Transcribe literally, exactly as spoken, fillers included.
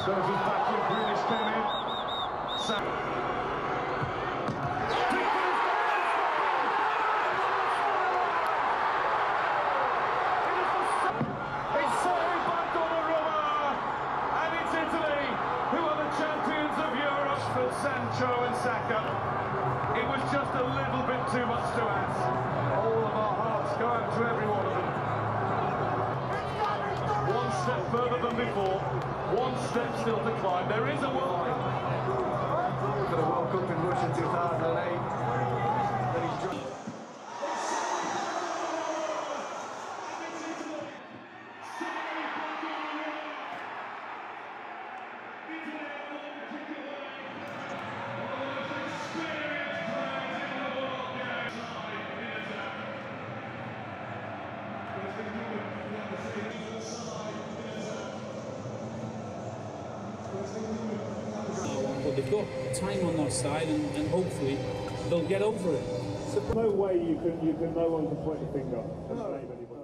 Sturgeon's back in, Grealish came in. Sam. It's Sorry back on the rubber, and it's Italy who are the champions of Europe. For Sancho and Saka, it was just a little bit too much to ask. All of our hearts go out to every one of them. One step further than before, one step still to climb. There is a World Cup. For the World Cup in Russia two thousand eight. That he's just... But they've got time on their side, and, and hopefully they'll get over it. No way you can you can no one can point a finger and blame anybody.